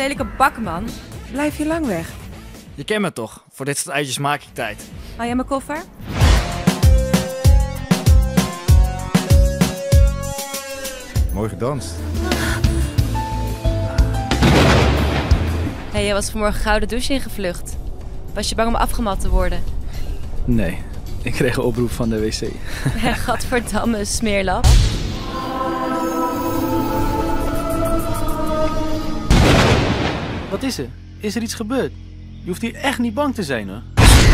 lelijke bak, man. Blijf je lang weg. Je kent me toch? Voor dit soort uitjes maak ik tijd. Hou jij mijn koffer? Mooi gedanst. Hey, jij was vanmorgen gouden douche ingevlucht. Was je bang om afgemat te worden? Nee, ik kreeg een oproep van de wc. Gadverdamme, smeerlap. Wat is er? Is er iets gebeurd? Je hoeft hier echt niet bang te zijn, hoor.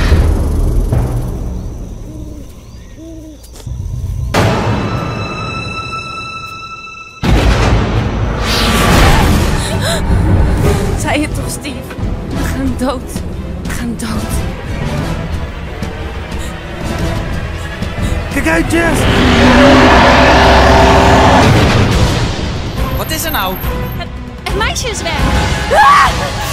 Zei je toch, Steve? We gaan dood. We gaan dood. Kijk uit, Jess! Wat is er nou? Het meisje is weg.